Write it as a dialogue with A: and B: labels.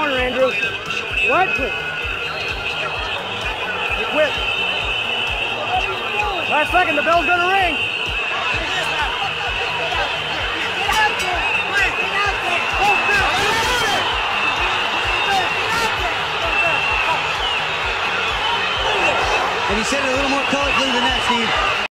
A: corner, Andrew. What? You quit. Last second, the bell's gonna ring.
B: And he said it a little more colorfully than that, Steve.